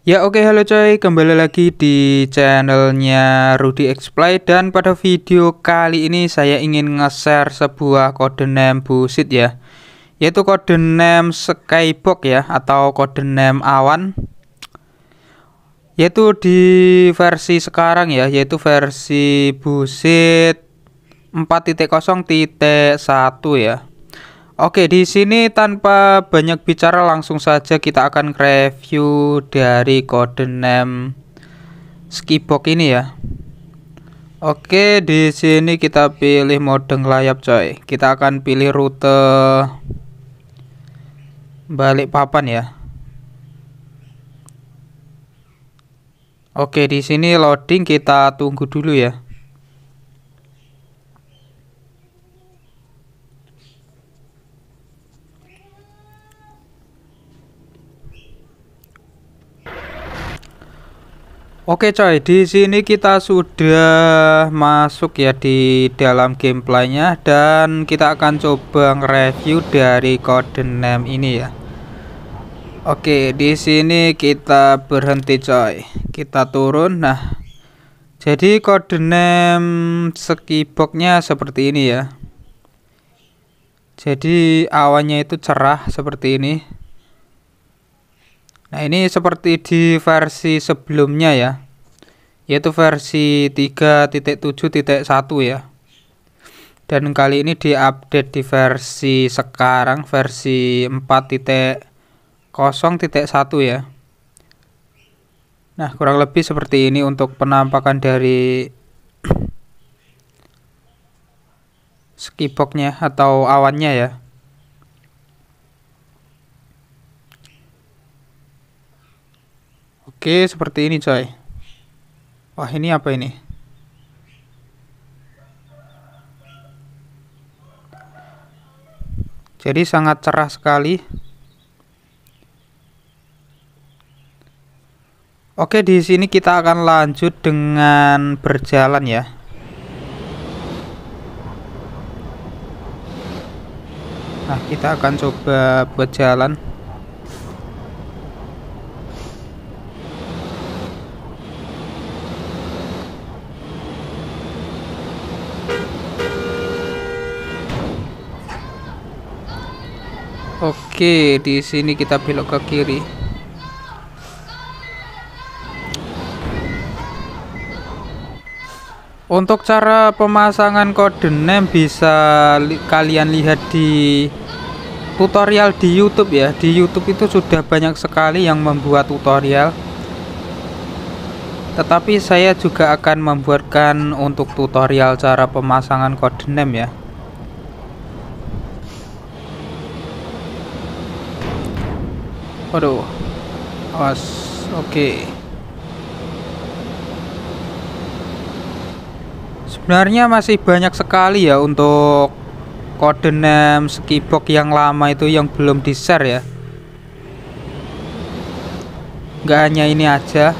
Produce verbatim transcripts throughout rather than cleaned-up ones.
Ya oke, halo coy, kembali lagi di channelnya Rudy Explay. Dan pada video kali ini saya ingin nge-share sebuah kode name bullshit ya, yaitu kode name Skybox ya, atau kode name awan, yaitu di versi sekarang ya, yaitu versi bullshit empat titik nol titik satu ya. Oke, di sini tanpa banyak bicara langsung saja kita akan review dari kode name Skybox ini ya. Oke, di sini kita pilih mode ngelayap coy. Kita akan pilih rute Balikpapan ya. Oke, di sini loading, kita tunggu dulu ya. Oke coy, di sini kita sudah masuk ya di dalam gameplaynya, dan kita akan coba nge-review dari kode name ini ya. Oke, di sini kita berhenti coy, kita turun. Nah, jadi kode name Skybox-nya seperti ini ya. Jadi awannya itu cerah seperti ini. Nah, ini seperti di versi sebelumnya ya, yaitu versi tiga titik tujuh titik satu ya. Dan kali ini diupdate di versi sekarang, versi empat titik nol titik satu ya. Nah, kurang lebih seperti ini untuk penampakan dari Skybox-nya atau awannya ya. Oke, seperti ini coy. Wah, ini apa ini? Jadi sangat cerah sekali. Oke, di sini kita akan lanjut dengan berjalan ya. Nah, kita akan coba buat jalan. Oke, di sini kita belok ke kiri. Untuk cara pemasangan kode name bisa li kalian lihat di tutorial di YouTube ya. Di YouTube itu sudah banyak sekali yang membuat tutorial. Tetapi saya juga akan membuatkan untuk tutorial cara pemasangan kode name ya. Waduh, awas. Oke, sebenarnya masih banyak sekali ya untuk kode name Skybox yang lama itu yang belum di share ya. Nggak hanya ini aja,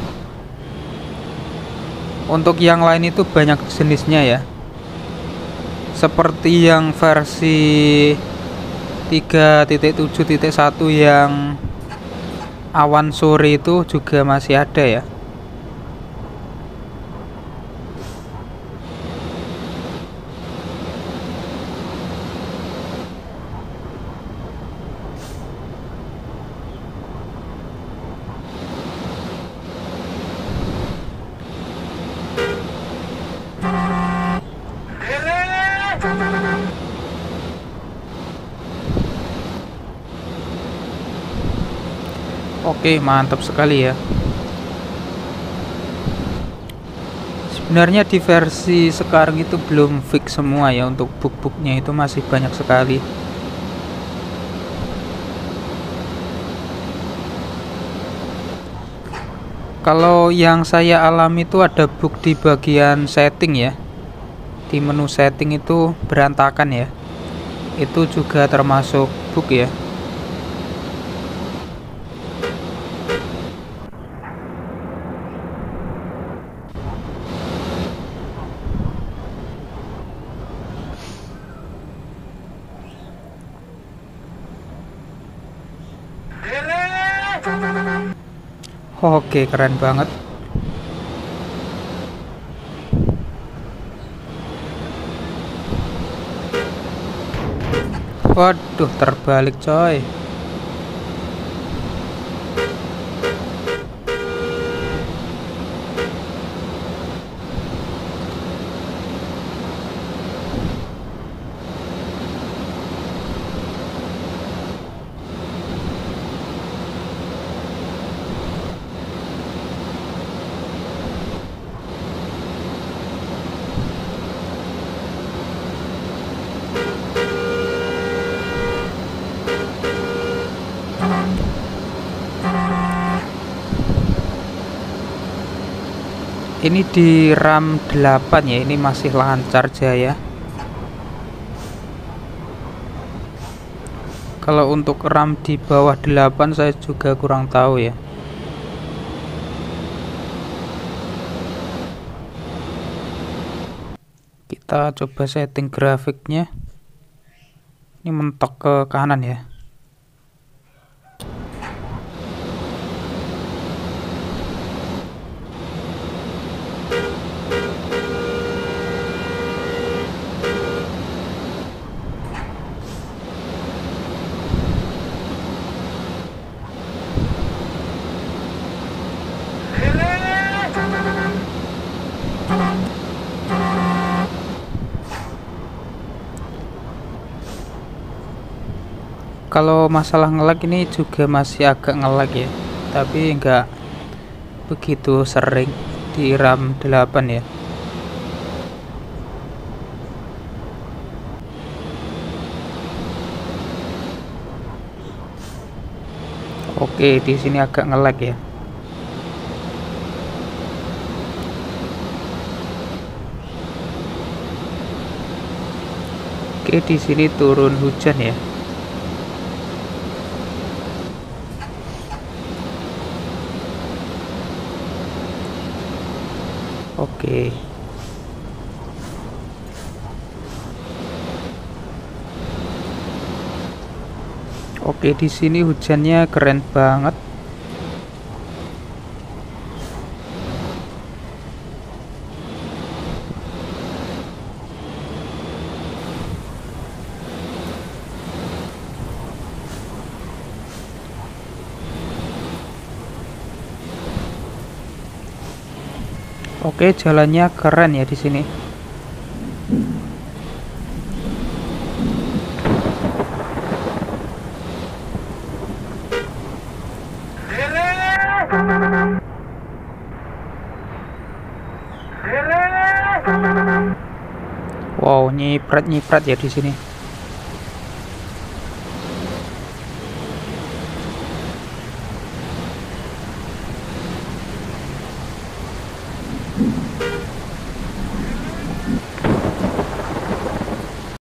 untuk yang lain itu banyak jenisnya ya, seperti yang versi tiga titik tujuh titik satu yang awan sore itu juga masih ada ya. Oke, mantap sekali ya. Sebenarnya di versi sekarang itu belum fix semua ya, untuk bug-bugnya itu masih banyak sekali. Kalau yang saya alami itu ada bug di bagian setting ya. Di menu setting itu berantakan ya. Itu juga termasuk bug ya. Oke, keren banget. Waduh, terbalik coy. Ini di RAM delapan ya, ini masih lancar Jaya. Kalau untuk RAM di bawah delapan saya juga kurang tahu ya. Kita coba setting grafiknya. Ini mentok ke kanan ya. Kalau masalah nge-lag ini juga masih agak nge-lag ya, tapi enggak begitu sering di RAM delapan ya. Oke, di sini agak nge-lag ya. Oke, di sini turun hujan ya. Oke. Oke, di sini hujannya keren banget. Oke, jalannya keren ya di sini. Wow, nyiprat-nyiprat ya di sini.